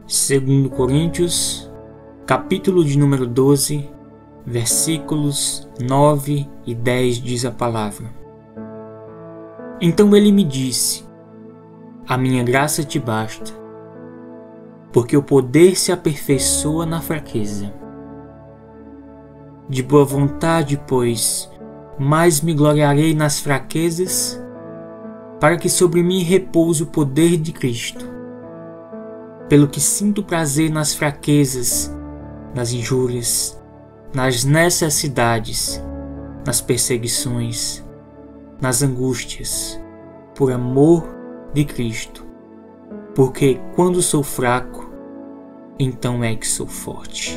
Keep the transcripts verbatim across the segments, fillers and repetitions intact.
Segundo Coríntios, capítulo de número doze, versículos nove e dez diz a palavra: Então ele me disse: A minha graça te basta, porque o poder se aperfeiçoa na fraqueza. De boa vontade, pois, mais me gloriarei nas fraquezas, para que sobre mim repouse o poder de Cristo. Pelo que sinto prazer nas fraquezas, nas injúrias, nas necessidades, nas perseguições, nas angústias, por amor de Cristo. Porque quando sou fraco, então é que sou forte.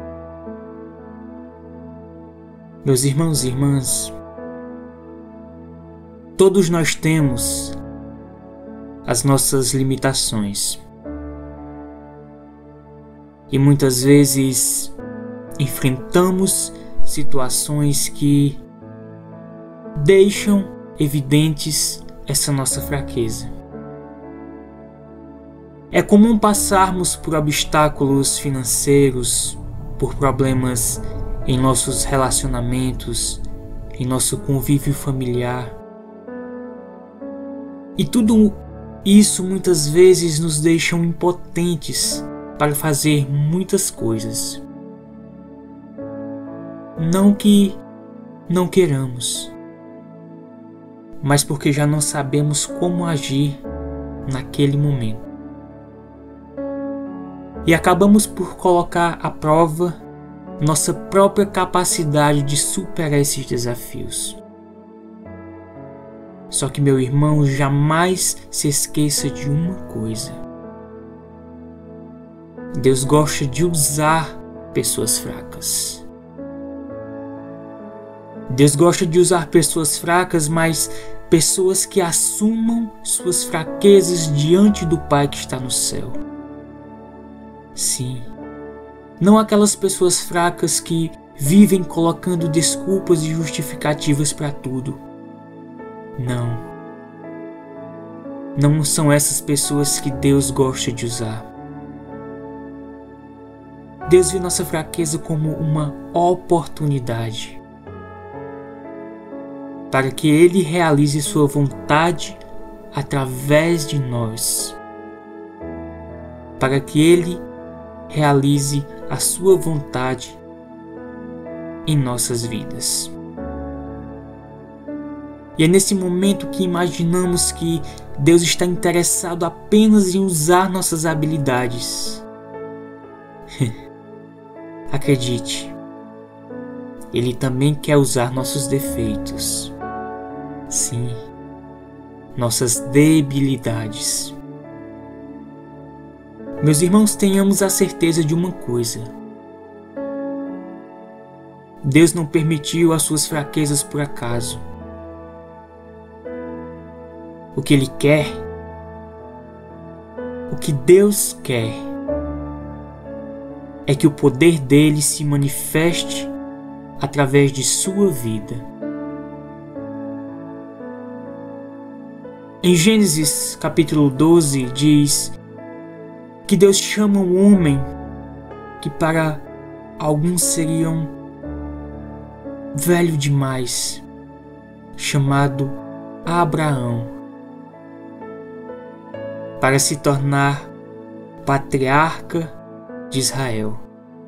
Meus irmãos e irmãs, todos nós temos as nossas limitações. E muitas vezes enfrentamos situações que deixam evidentes essa nossa fraqueza. É comum passarmos por obstáculos financeiros, por problemas em nossos relacionamentos, em nosso convívio familiar. E tudo isso muitas vezes nos deixa impotentes para fazer muitas coisas. Não que não queiramos, mas porque já não sabemos como agir naquele momento. E acabamos por colocar à prova nossa própria capacidade de superar esses desafios. Só que, meu irmão, jamais se esqueça de uma coisa: Deus gosta de usar pessoas fracas. Deus gosta de usar pessoas fracas, mas pessoas que assumam suas fraquezas diante do Pai que está no céu. Sim, não aquelas pessoas fracas que vivem colocando desculpas e justificativas para tudo. Não. Não são essas pessoas que Deus gosta de usar. Deus vê nossa fraqueza como uma oportunidade para que Ele realize sua vontade através de nós, para que Ele realize a sua vontade em nossas vidas. E é nesse momento que imaginamos que Deus está interessado apenas em usar nossas habilidades. Acredite, Ele também quer usar nossos defeitos. Sim, nossas debilidades. Meus irmãos, tenhamos a certeza de uma coisa: Deus não permitiu as suas fraquezas por acaso. O que Ele quer, o que Deus quer, é que o poder dele se manifeste através de sua vida. Em Gênesis capítulo doze diz que Deus chama um homem que para alguns seriam velho demais, chamado Abraão, para se tornar patriarca de Israel.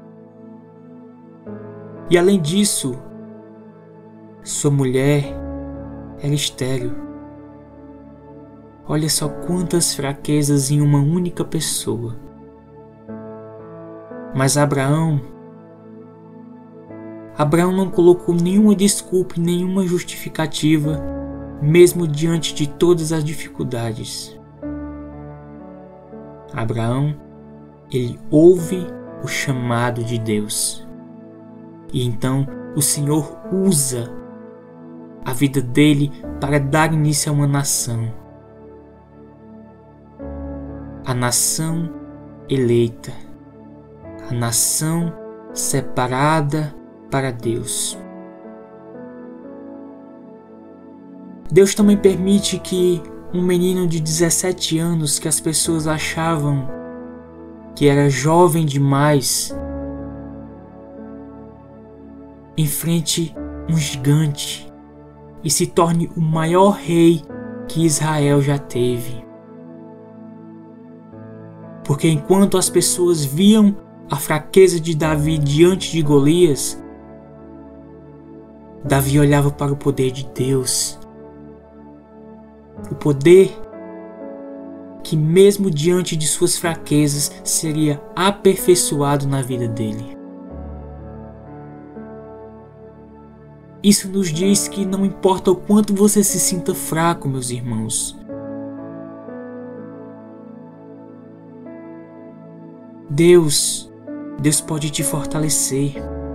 E além disso, sua mulher era estéril. Olha só quantas fraquezas em uma única pessoa. Mas Abraão, Abraão não colocou nenhuma desculpa e nenhuma justificativa, mesmo diante de todas as dificuldades. Abraão, ele ouve o chamado de Deus. E então o Senhor usa a vida dele para dar início a uma nação. A nação eleita. A nação separada para Deus. Deus também permite que um menino de dezessete anos que as pessoas achavam que era jovem demais, enfrente um gigante e se torne o maior rei que Israel já teve. Porque enquanto as pessoas viam a fraqueza de Davi diante de Golias, Davi olhava para o poder de Deus. O poder que mesmo diante de suas fraquezas seria aperfeiçoado na vida dele. Isso nos diz que não importa o quanto você se sinta fraco, meus irmãos. Deus, Deus pode te fortalecer.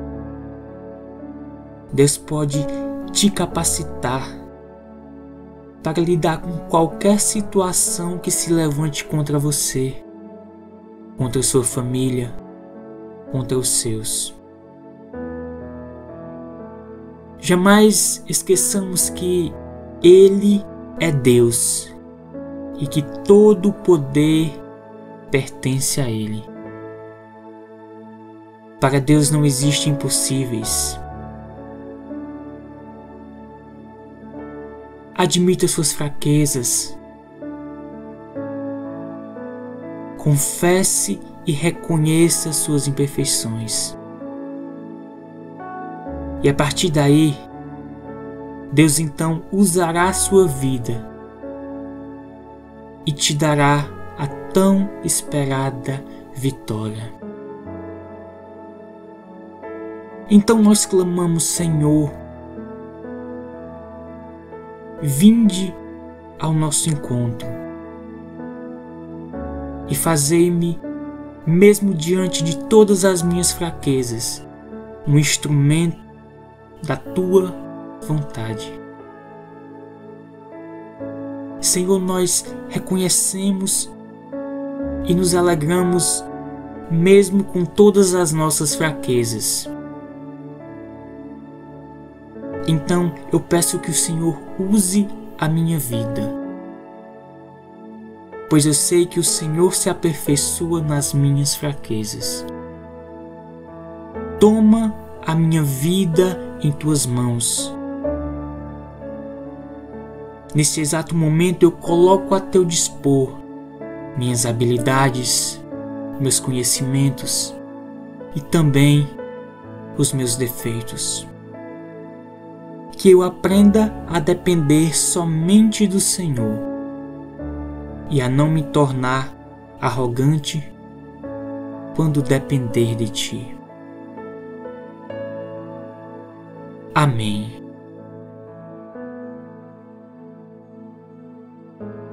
Deus pode te capacitar para lidar com qualquer situação que se levante contra você, contra a sua família, contra os seus. Jamais esqueçamos que Ele é Deus e que todo o poder pertence a Ele. Para Deus não existem impossíveis. Admita suas fraquezas. Confesse e reconheça suas imperfeições. E a partir daí, Deus então usará a sua vida e te dará a tão esperada vitória. Então nós clamamos: Senhor, vinde ao nosso encontro e fazei-me, mesmo diante de todas as minhas fraquezas, um instrumento da tua vontade. Senhor, nós reconhecemos e nos alegramos mesmo com todas as nossas fraquezas. Então eu peço que o Senhor use a minha vida, pois eu sei que o Senhor se aperfeiçoa nas minhas fraquezas. Toma a minha vida em tuas mãos. Nesse exato momento eu coloco a teu dispor minhas habilidades, meus conhecimentos e também os meus defeitos. Que eu aprenda a depender somente do Senhor e a não me tornar arrogante quando depender de Ti. Amém.